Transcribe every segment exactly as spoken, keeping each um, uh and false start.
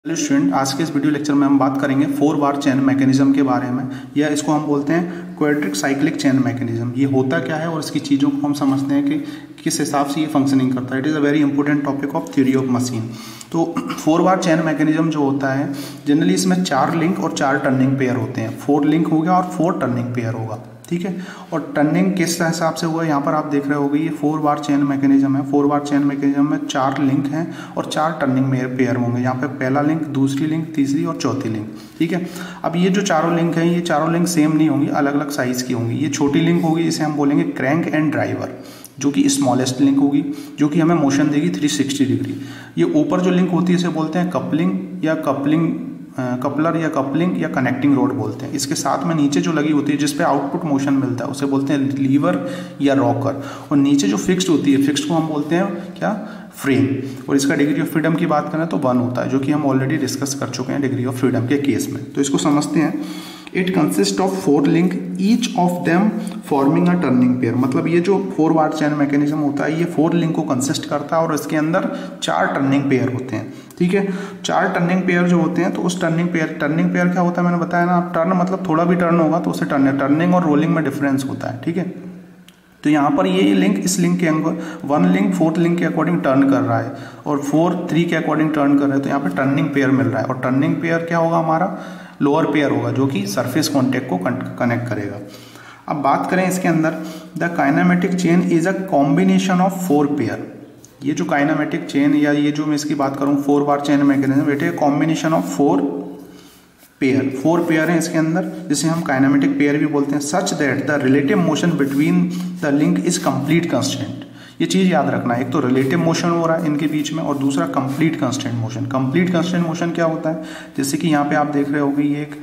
Hello student, आज के इस वीडियो लेक्चर में हम बात करेंगे फोर बार चेन मैकेनिज्म के बारे में, या इसको हम बोलते हैं क्वाड्रिक साइक्लिक चेन मैकेनिज्म। ये होता क्या है और इसकी चीज़ों को हम समझते हैं कि किस हिसाब से ये फंक्शनिंग करता है। It is a very important topic of theory of machine. तो फोर बार चेन मैकेनिज्म जो होता है, जनरली इसमें चार लिंक और चार टर्निंग पेयर होते हैं। फोर लिंक हो गया और फोर टर्निंग पेयर होगा, ठीक है। और टर्निंग किस हिसाब से हुआ, यहाँ पर आप देख रहे होगे ये फोर बार चेन मैकेनिज्म है। फोर बार चेन मैकेनिज्म में चार लिंक हैं और चार टर्निंग पेयर होंगे। यहाँ पे पहला लिंक, दूसरी लिंक, तीसरी और चौथी लिंक, ठीक है। अब ये जो चारों लिंक हैं, ये चारों लिंक सेम नहीं होंगी, अलग अलग साइज की होंगी। ये छोटी लिंक होगी, इसे हम बोलेंगे क्रैंक एंड ड्राइवर, जो कि स्मॉलेस्ट लिंक होगी, जो कि हमें मोशन देगी थ्री सिक्सटी डिग्री। ये ऊपर जो लिंक होती है इसे बोलते हैं कपलिंग या कपलिंग कपलर या कपलिंग या कनेक्टिंग रोड बोलते हैं। इसके साथ में नीचे जो लगी होती है जिसपे आउटपुट मोशन मिलता है उसे बोलते हैं लीवर या रॉकर। और नीचे जो फिक्स्ड होती है, फिक्स्ड को हम बोलते हैं क्या, फ्रेम। और इसका डिग्री ऑफ फ्रीडम की बात करें तो वन होता है, जो कि हम ऑलरेडी डिस्कस कर चुके हैं डिग्री ऑफ फ्रीडम के केस में। तो इसको समझते हैं। It consist of four link, each of them forming a turning pair. मतलब ये जो फोर बार चेन मैकेनिज्म होता है ये फोर लिंक को कंसिस्ट करता है और इसके अंदर चार टर्निंग पेयर होते हैं, ठीक है। चार टर्निंग पेयर जो होते हैं, तो उस टर्निंग पेयर टर्निंग पेयर क्या होता है मैंने बताया ना, आप टर्न मतलब थोड़ा भी टर्न होगा तो उसे टर्न टर्निंग और रोलिंग में डिफरेंस होता है, ठीक है। तो यहाँ पर ये लिंक इस लिंक के वन लिंक फोर्थ लिंक के अकॉर्डिंग टर्न कर रहा है और फोर थ्री के अकॉर्डिंग टर्न कर रहा है, तो यहाँ पे टर्निंग पेयर मिल रहा है। और टर्निंग पेयर क्या होगा, हमारा लोअर पेयर होगा, जो कि सरफेस कॉन्टेक्ट को कनेक्ट करेगा। अब बात करें इसके अंदर, the kinematic chain is a combination of four pair. ये जो काइनेमेटिक चेन या ये जो मैं इसकी बात करूँ four bar chain mechanism, it is combination of four pair. Four pair हैं इसके अंदर, जिसे हम काइनेमेटिक पेयर भी बोलते हैं। Such that the relative motion between the link is complete constant. ये चीज़ याद रखना है, एक तो रिलेटिव मोशन हो रहा है इनके बीच में और दूसरा complete constant motion. Complete constant motion क्या होता है, जैसे कि यहाँ पे आप देख रहे होगे ये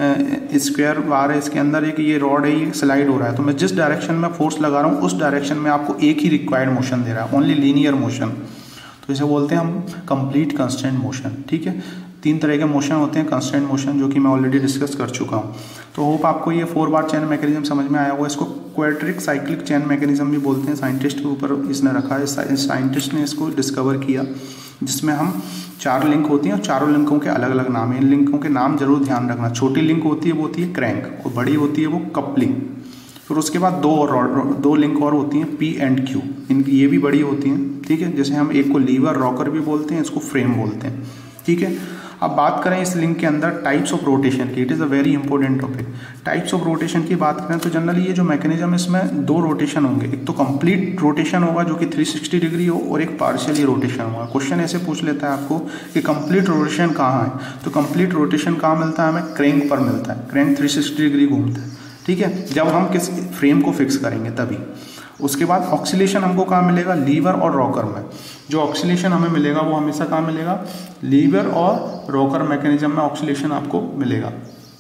एक स्क्वायर बार है, इसके अंदर एक ये रॉड है, ये स्लाइड हो रहा है। तो मैं जिस डायरेक्शन में फोर्स लगा रहा हूँ उस डायरेक्शन में आपको एक ही रिक्वायर्ड मोशन दे रहा है, ओनली लीनियर मोशन। तो इसे बोलते हैं हम कंप्लीट कांस्टेंट मोशन, ठीक है। तीन तरह के मोशन होते हैं कांस्टेंट मोशन, जो कि मैं ऑलरेडी डिस्कस कर चुका हूँ। तो होप आपको ये फोर बार चेन मैकेनिज्म समझ में आया होगा। इसको क्वाड्रिक साइक्लिक चेन मैकेनिज्म भी बोलते हैं। साइंटिस्ट के ऊपर इसने रखा है, साइंटिस्ट ने इसको डिस्कवर किया, जिसमें हम चार लिंक होती हैं और चारों लिंकों के अलग अलग नाम हैं। इन लिंकों के नाम जरूर ध्यान रखना। छोटी लिंक होती है वो होती है क्रैंक और बड़ी होती है वो कपलिंग। फिर उसके बाद दो और दो लिंक और होती हैं पी एंड क्यू, इनकी ये भी बड़ी होती हैं, ठीक है। जैसे हम एक को लीवर रॉकर भी बोलते हैं, इसको फ्रेम बोलते हैं, ठीक है। अब बात करें इस लिंक के अंदर टाइप्स ऑफ रोटेशन की, it is a very important topic. Types of rotation की बात करें तो जनरली ये जो मैकेनिज्म, इसमें दो रोटेशन होंगे। एक तो कंप्लीट रोटेशन होगा जो कि थ्री सिक्सटी डिग्री हो, और एक पार्शियली रोटेशन होगा। क्वेश्चन ऐसे पूछ लेता है आपको कि कंप्लीट रोटेशन कहाँ है, तो कंप्लीट रोटेशन कहाँ मिलता है हमें, क्रैंक पर मिलता है। क्रैंक थ्री सिक्सटी डिग्री घूमता है, ठीक है, जब हम किस फ्रेम को फिक्स करेंगे तभी। उसके बाद ऑक्सीलेशन हमको कहाँ मिलेगा, लीवर और रॉकर में। जो ऑक्सीलेशन हमें मिलेगा वो हमेशा कहाँ मिलेगा, लीवर और रॉकर मैकेनिज्म में ऑक्सीलेशन आपको मिलेगा।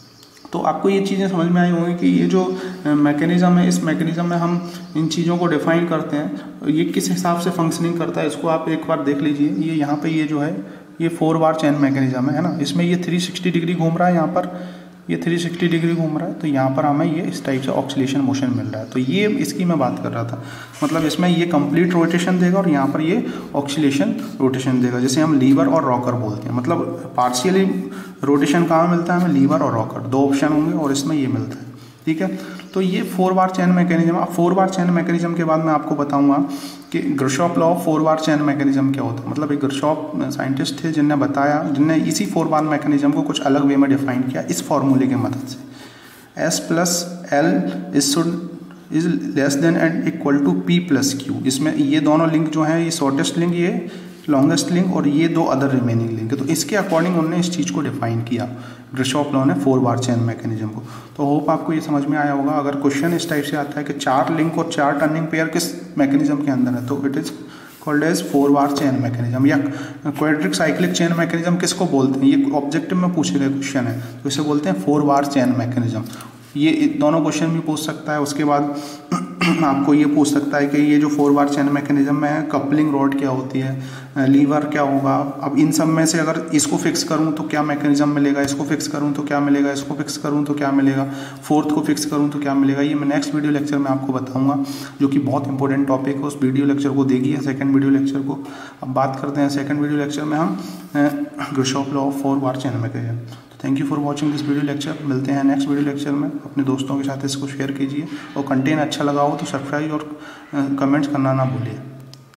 तो आपको ये चीज़ें समझ में आई होंगी कि ये जो मैकेनिज्म है, इस मैकेनिज्म में हम इन चीज़ों को डिफाइन करते हैं, ये किस हिसाब से फंक्शनिंग करता है इसको आप एक बार देख लीजिए। ये यहाँ पे ये जो है ये फोर बार चेन मैकेनिज्म है ना, इसमें ये थ्री सिक्सटी डिग्री घूम रहा है, यहाँ पर ये थ्री सिक्सटी डिग्री घूम रहा है, तो यहाँ पर हमें ये इस टाइप से ऑक्सीलेशन मोशन मिल रहा है। तो ये इसकी मैं बात कर रहा था, मतलब इसमें ये कंप्लीट रोटेशन देगा और यहाँ पर ये ऑक्सीलेशन रोटेशन देगा, जैसे हम लीवर और रॉकर बोलते हैं। मतलब पार्शियली रोटेशन कहाँ मिलता है हमें, लीवर और रॉकर, दो ऑप्शन होंगे और इसमें ये मिलता है, ठीक है। तो ये फोर बार चेन मैकेनिज्म। अब फोर बार चेन मैकेनिज्म के बाद मैं आपको बताऊंगा कि Grashof law of four bar chain mechanism क्या होता है। मतलब एक ग्रशॉप साइंटिस्ट थे जिनने बताया, जिनने इसी फोर बार मैकेनिज्म को कुछ अलग वे में डिफाइन किया इस फॉर्मूले की मदद से। S plus L is is less than and equal to P plus Q. इसमें ये दोनों लिंक जो हैं, ये शॉर्टेस्ट लिंक, ये लॉन्गेस्ट लिंक, और ये दो अदर रिमेनिंग लिंक है। तो इसके अकॉर्डिंग उन्होंने इस चीज़ को डिफाइन किया ग्रशॉप लॉ ने फोर बार चेन मैकेनिज्म को। तो होप आपको ये समझ में आया होगा। अगर क्वेश्चन इस टाइप से आता है कि चार लिंक और चार टर्निंग पेयर किस मैकेनिज्म के अंदर है, तो it is called as four bar chain mechanism. या क्वाड्रिक साइक्लिक चेन मैकेनिज्म किसको बोलते हैं, ये ऑब्जेक्टिव में पूछे गए क्वेश्चन है, तो इसे बोलते हैं फोर बार चेन मैकेनिज्म। ये दोनों क्वेश्चन भी पूछ सकता है। उसके बाद आपको ये पूछ सकता है कि ये जो फोर बार चेन मैकेनिज्म में है, कपलिंग रॉड क्या होती है, लीवर क्या होगा। अब इन सब में से अगर इसको फिक्स करूं तो क्या मैकेनिज्म मिलेगा, इसको फिक्स करूं तो क्या मिलेगा, इसको फिक्स करूं तो क्या मिलेगा, फोर्थ को फिक्स करूं तो क्या मिलेगा, ये मैं नेक्स्ट वीडियो लेक्चर में आपको बताऊंगा, जो कि बहुत इंपॉर्टेंट टॉपिक है। उस वीडियो लेक्चर को देखिए, सेकंड वीडियो लेक्चर को। अब बात करते हैं सेकंड वीडियो लेक्चर में हम Grashof law of four bar chain mechanism. तो thank you for watching this video lecture. मिलते हैं नेक्स्ट वीडियो लेक्चर में। अपने दोस्तों के साथ इसको शेयर कीजिए और कंटेंट अच्छा लगा हो तो सब्सक्राइब और कमेंट्स करना ना भूलिए।